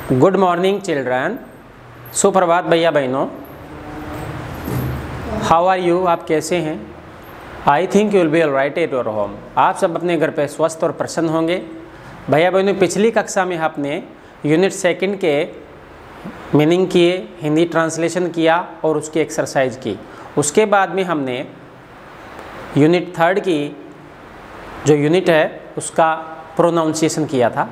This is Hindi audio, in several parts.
Good morning children. सुप्रभात भैया बहनों। How are you? आप कैसे हैं? I think you will be all right at your home. आप सब अपने घर पे स्वस्थ और प्रसन्न होंगे। भैया बहनों, पिछली कक्षा में आपने यूनिट सेकंड के मीनिंग किए, हिंदी ट्रांसलेशन किया और उसकी एक्सरसाइज की। उसके बाद में हमने यूनिट थर्ड की जो यूनिट है उसका प्रोनाउंसिएशन किया था।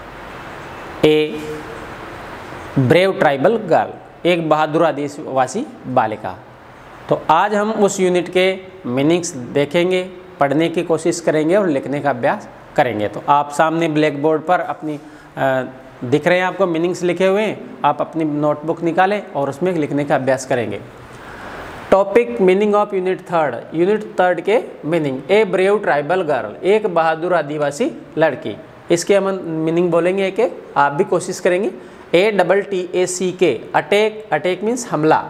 ए ब्रेव ट्राइबल गर्ल, एक बहादुर आदिवासी बालिका। तो आज हम उस यूनिट के मीनिंग्स देखेंगे, पढ़ने की कोशिश करेंगे और लिखने का अभ्यास करेंगे। तो आप सामने ब्लैक बोर्ड पर अपनी दिख रहे हैं आपको मीनिंग्स लिखे हुए हैं। आप अपनी नोटबुक निकालें और उसमें लिखने का अभ्यास करेंगे। Topic meaning of unit third के meaning. A brave tribal girl, एक बहादुर आदिवासी लड़की। इसके हम मीनिंग बोलेंगे एक एक, आप भी कोशिश करेंगे। ATTACK, अटैक मीन्स हमला।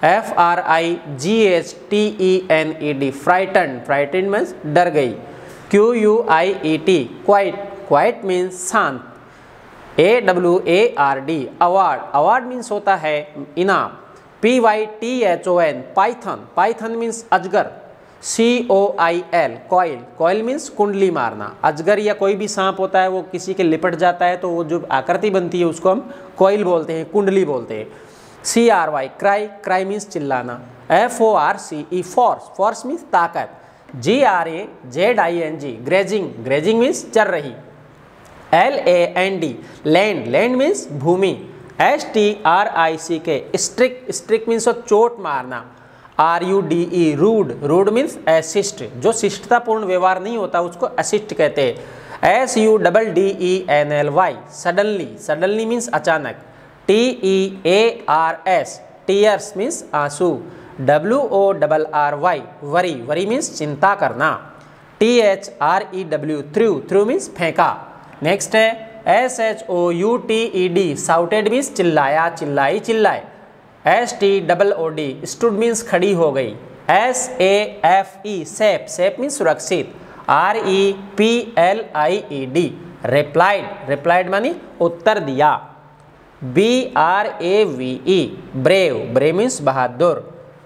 FRIGHTENED, फ्राइटेंड मीन्स डर गई। QUIET, क्वाइट मीन्स शांत। AWARD, अवार्ड मीन्स होता है इनाम। PYTHON, पाइथन मीन्स अजगर। COIL, कॉइल मीन्स कुंडली मारना। अजगर या कोई भी सांप होता है वो किसी के लिपट जाता है तो वो जो आकृति बनती है उसको हम कॉइल बोलते हैं, कुंडली बोलते हैं। CRY, क्राई मीन्स चिल्लाना। FORCE, फोर्स मीन्स ताकत। GRAZING, ग्रेजिंग मीन्स चल रही। LAND, लैंड मीन्स भूमि। STRICK, स्ट्रिक मीन्स चोट मारना। RUDE, रूड मीन्स असिस्ट, जो शिष्टतापूर्ण व्यवहार नहीं होता उसको असिस्ट कहते हैं। SUDDENLY, सडनली मीन्स अचानक। TEARS, टीयर्स मीन्स आंसू। WORRY, वरी मीन्स चिंता करना। THREW, थ्रू मीन्स फेंका। नेक्स्ट है SHOUTED, साउटेड मीन्स चिल्लाया, चिल्लाए। STOOD, स्टूड मीन्स खड़ी हो गई। SAFE, सेफ मीन्स सुरक्षित। REPLIED, रिप्लाइड मानी उत्तर दिया। BRAVE, ब्रेव मीन्स बहादुर।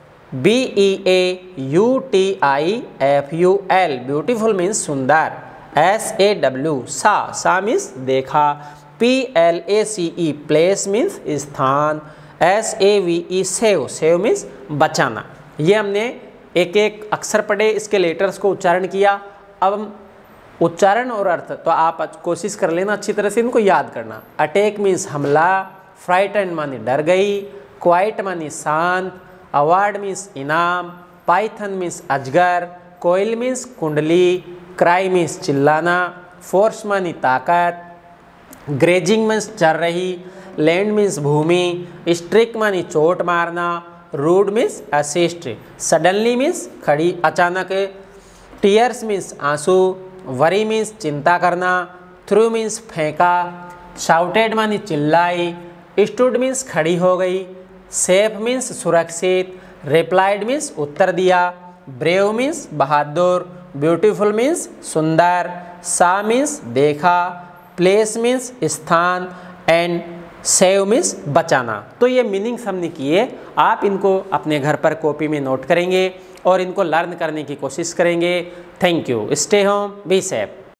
BEAUTIFUL, ब्यूटीफुल मीन्स सुंदर। SAW, सा मीन्स देखा। PLACE, प्लेस मीन्स स्थान। SAVE, सेव मीन्स बचाना। ये हमने एक एक अक्षर पढ़े, इसके लेटर्स को उच्चारण किया। अब हम उच्चारण और अर्थ तो आप कोशिश कर लेना अच्छी तरह से इनको याद करना। अटैक मीन्स हमला। फ्राइटेंड मानी डर गई। क्वाइट मानी शांत। अवार्ड मीन्स इनाम। पाइथन मीन्स अजगर। कोइल मीन्स कुंडली। क्राई मीन्स चिल्लाना। फोर्स मानी ताकत। ग्रेजिंग मीन्स चल रही। लैंड मीन्स भूमि। स्ट्रिक मानी चोट मारना। रूड मीन्स असिस्ट। सडनली मीन्स खड़ी अचानक। टीयर्स मीन्स आंसू। वरी मीन्स चिंता करना। थ्रू मीन्स फेंका। शाउटेड मानी चिल्लाई। स्टूड मीन्स खड़ी हो गई। सेफ मीन्स सुरक्षित। रिप्लाइड मीन्स उत्तर दिया। ब्रेव मीन्स बहादुर। ब्यूटीफुल मीन्स सुंदर। सा मीन्स देखा। प्लेस मीन्स स्थान। एंड सेव मीन्स बचाना। तो ये मीनिंग्स हमने किए। आप इनको अपने घर पर कॉपी में नोट करेंगे और इनको लर्न करने की कोशिश करेंगे। Thank you. Stay home, be safe.